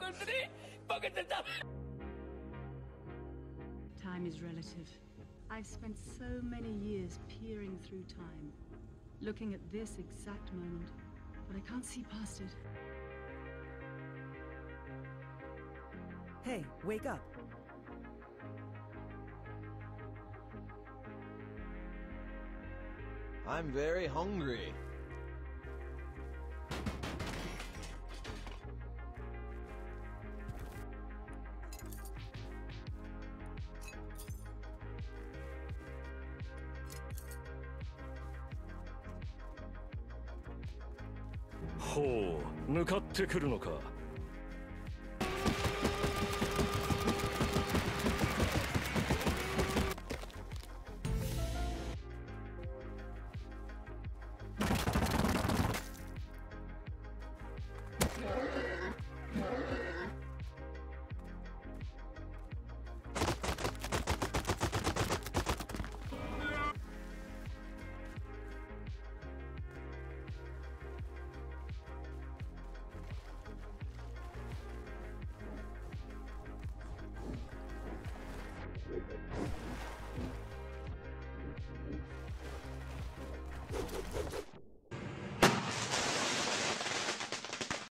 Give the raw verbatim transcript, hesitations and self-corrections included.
Time is relative. I've spent so many years peering through time, looking at this exact moment, but I can't see past it. Hey, wake up. I'm very hungry. ほう、向かってくるのか。 Yeah.